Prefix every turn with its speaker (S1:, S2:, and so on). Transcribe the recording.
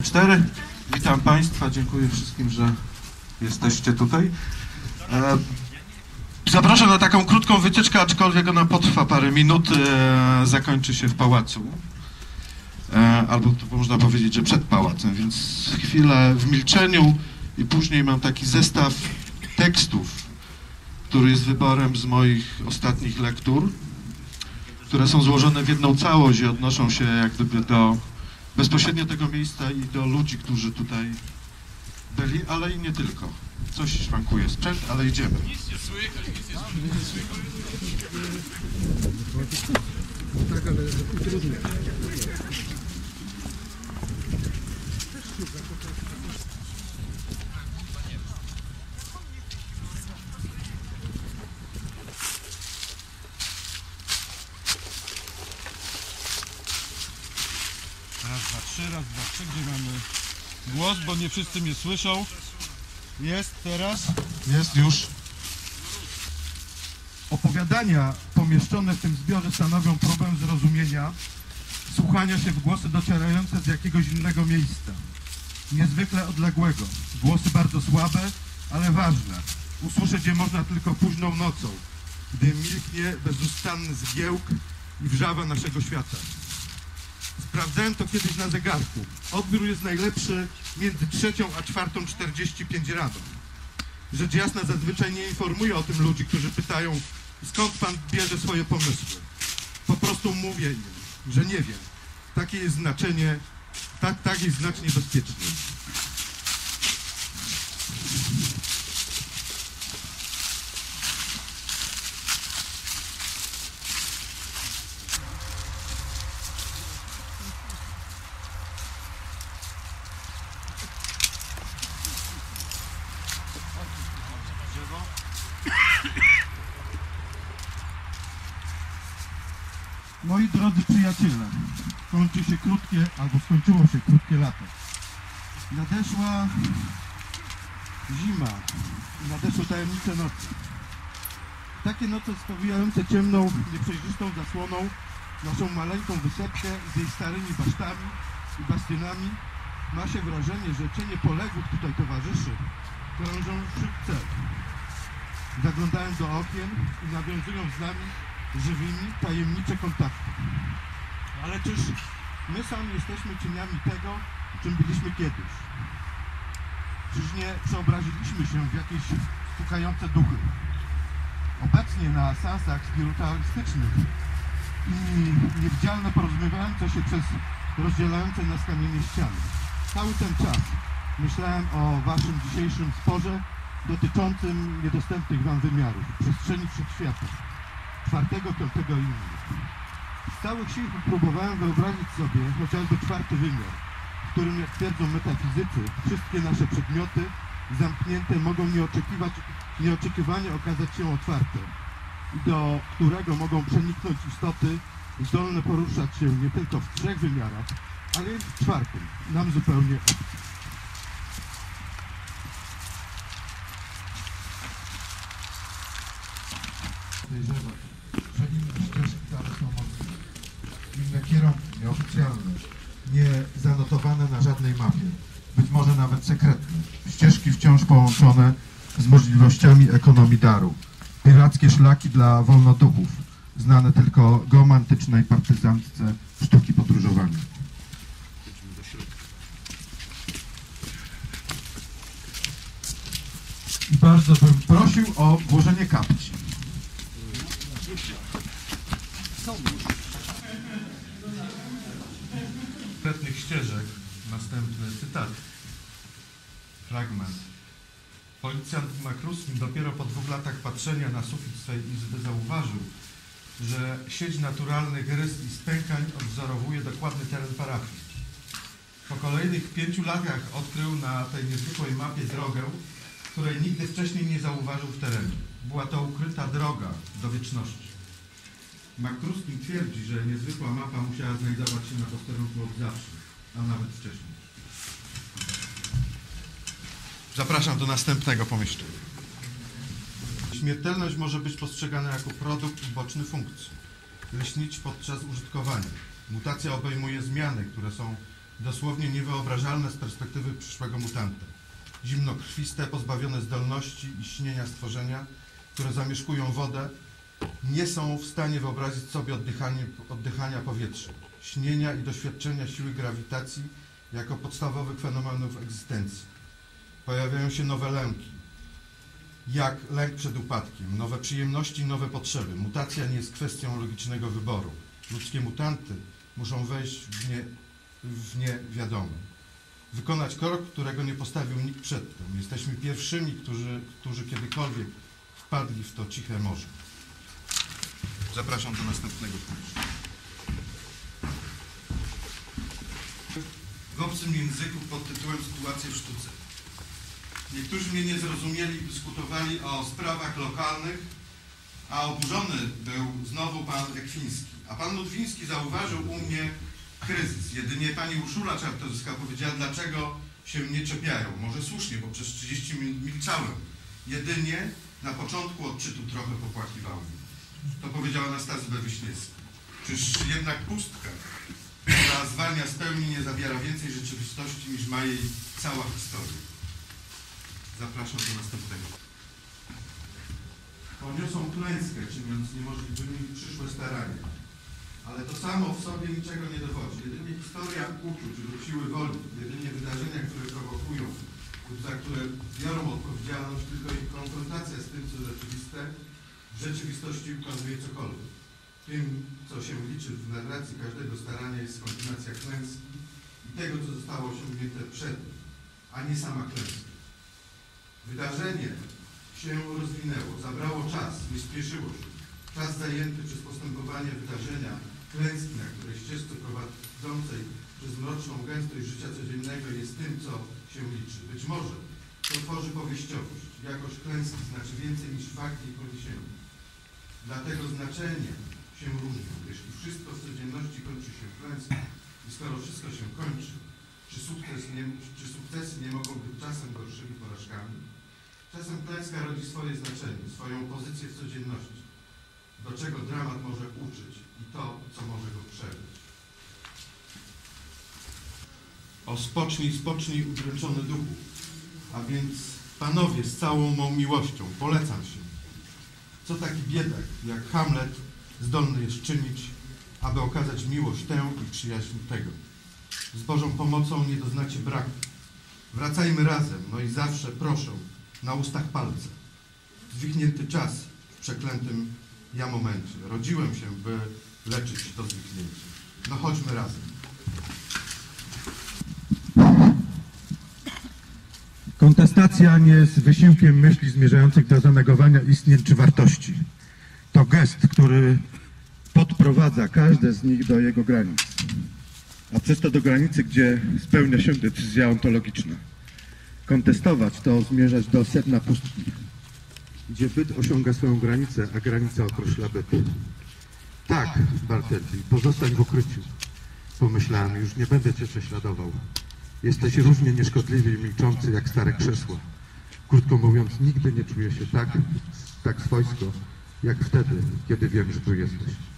S1: 4. Witam Państwa, dziękuję wszystkim, że jesteście tutaj. Zapraszam na taką krótką wycieczkę, aczkolwiek ona potrwa parę minut, zakończy się w pałacu. Albo to można powiedzieć, że przed pałacem, więc chwilę w milczeniu i później mam taki zestaw tekstów, który jest wyborem z moich ostatnich lektur, które są złożone w jedną całość i odnoszą się jak gdyby do bezpośrednio tego miejsca i do ludzi, którzy tutaj byli, ale i nie tylko. Coś szwankuje sprzęt, ale idziemy.
S2: Nic nie słychać, nic nie słychać.
S1: Raz, dwa, trzy, gdzie mamy głos, bo nie wszyscy mnie słyszą. Jest teraz? Jest już.
S3: Opowiadania pomieszczone w tym zbiorze stanowią próbę zrozumienia, słuchania się w głosy docierające z jakiegoś innego miejsca, niezwykle odległego. Głosy bardzo słabe, ale ważne. Usłyszeć je można tylko późną nocą, gdy milknie bezustanny zgiełk i wrzawa naszego świata. Sprawdzałem to kiedyś na zegarku. Odbiór jest najlepszy między 3 a 4:45 rano. Rzecz jasna zazwyczaj nie informuję o tym ludzi, którzy pytają, skąd pan bierze swoje pomysły. Po prostu mówię im, że nie wiem. Takie jest znaczenie, tak jest znacznie bezpieczniej. Moi drodzy przyjaciele, skończyło się krótkie lato. Nadeszła zima i nadeszły tajemnicze noce. Takie noce spowijające ciemną, nieprzejrzystą zasłoną naszą maleńką wysepkę z jej starymi basztami i bastionami. Ma się wrażenie, że cienie poległych tutaj towarzyszy krążą wśród cel. Zaglądają do okien i nawiązują z nami żywymi, tajemnicze kontakty. Ale czyż my sami jesteśmy cieniami tego, czym byliśmy kiedyś? Czyż nie przeobraziliśmy się w jakieś stukające duchy? Obecnie na seansach spirytualistycznych i niewidzialne porozumiewające się przez rozdzielające nas kamienie ściany. Cały ten czas myślałem o waszym dzisiejszym sporze dotyczącym niedostępnych wam wymiarów, przestrzeni wszechświata, 4., 5. i innych. Z całych sił próbowałem wyobrazić sobie chociażby 4. wymiar, w którym, jak twierdzą metafizycy, wszystkie nasze przedmioty zamknięte mogą nieoczekiwanie okazać się otwarte i do którego mogą przeniknąć istoty zdolne poruszać się nie tylko w 3 wymiarach, ale i w 4., nam zupełnie obcy.
S4: Podejrzewać, że inne ścieżki dalej są możliwe. Inne kierunki, nieoficjalne, nie zanotowane na żadnej mapie, być może nawet sekretne. Ścieżki wciąż połączone z możliwościami ekonomii daru. Pirackie szlaki dla wolnoduchów, znane tylko geomantycznej partyzantce sztuki podróżowania. I bardzo bym prosił o włożenie kapci.
S1: Konkretnych ścieżek następny cytat, fragment. Policjant Makruski dopiero po 2 latach patrzenia na sufit swej izby zauważył, że sieć naturalnych rys i spękań odwzorowuje dokładny teren parafii. Po kolejnych 5 latach odkrył na tej niezwykłej mapie drogę, której nigdy wcześniej nie zauważył w terenie. Była to ukryta droga do wieczności. McCruskey twierdzi, że niezwykła mapa musiała znajdować się na posterunku od zawsze, a nawet wcześniej. Zapraszam do następnego pomieszczenia. Śmiertelność może być postrzegana jako produkt uboczny funkcji. Lśnić podczas użytkowania. Mutacja obejmuje zmiany, które są dosłownie niewyobrażalne z perspektywy przyszłego mutanta. Zimnokrwiste, pozbawione zdolności i śnienia stworzenia, które zamieszkują wodę, nie są w stanie wyobrazić sobie oddychania powietrza, śnienia i doświadczenia siły grawitacji jako podstawowych fenomenów egzystencji. Pojawiają się nowe lęki, jak lęk przed upadkiem, nowe przyjemności, nowe potrzeby. Mutacja nie jest kwestią logicznego wyboru. Ludzkie mutanty muszą wejść w niewiadome. Wykonać krok, którego nie postawił nikt przedtem. Jesteśmy pierwszymi, którzy kiedykolwiek wpadli w to ciche morze. Zapraszam do następnego punktu. W obcym języku pod tytułem Sytuacje w sztuce. Niektórzy mnie nie zrozumieli, dyskutowali o sprawach lokalnych, a oburzony był znowu pan Ekwiński. A pan Ludwiński zauważył u mnie kryzys. Jedynie pani Urszula Czartoryska powiedziała, dlaczego się nie czepiają. Może słusznie, bo przez 30 minut milczałem. Jedynie na początku odczytu trochę popłakiwałem. To powiedziała Anastazja Wiśniewska. Czyż jednak pustka, która zwalnia z pełni, nie zawiera więcej rzeczywistości niż ma jej cała historia. Zapraszam do następnego. Poniosą klęskę, czyniąc niemożliwymi przyszłe starania. Ale to samo w sobie niczego nie dowodzi. Jedynie historia uczuć lub siły woli, jedynie wydarzenia, które prowokują lub za które biorą odpowiedzialność, tylko ich konfrontacja z tym, co rzeczywiste, w rzeczywistości ukazuje cokolwiek. Tym, co się liczy w narracji każdego starania, jest kombinacja klęski i tego, co zostało osiągnięte przed nim, a nie sama klęska. Wydarzenie się rozwinęło, zabrało czas, nie spieszyło się. Czas zajęty przez postępowanie wydarzenia, klęski, na której ścieżce prowadzącej przez mroczną gęstość życia codziennego jest tym, co się liczy. Być może to tworzy powieściowość. Jakość klęski znaczy więcej niż fakt jej poniesienia. Dlatego znaczenie się różnią. Jeśli wszystko w codzienności kończy się klęską i skoro wszystko się kończy, czy sukcesy nie mogą być czasem gorszymi porażkami? Czasem klęska rodzi swoje znaczenie, swoją pozycję w codzienności. Do czego dramat może uczyć i to, co może go przeżyć. O spocznij, udręczony duchu. A więc, panowie, z całą mą miłością, polecam się. Co taki biedak, jak Hamlet, zdolny jest czynić, aby okazać miłość tę i przyjaźń tego. Z Bożą pomocą nie doznacie braku. Wracajmy razem, no i zawsze proszę, na ustach palce. Zwichnięty czas w przeklętym ja momencie. Rodziłem się, by leczyć to zwichnięcie. No chodźmy razem.
S4: Kontestacja nie jest wysiłkiem myśli zmierzających do zanegowania istnień czy wartości. To gest, który podprowadza każde z nich do jego granic, a przez to do granicy, gdzie spełnia się decyzja ontologiczna. Kontestować to zmierzać do sedna pustki, gdzie byt osiąga swoją granicę, a granica określa byt. Tak, Bartelli, pozostań w ukryciu. Pomyślałem, już nie będę cię prześladował. Jesteś równie nieszkodliwy i milczący jak stare krzesło. Krótko mówiąc, nigdy nie czuję się tak swojsko, jak wtedy, kiedy wiem, że tu jesteś.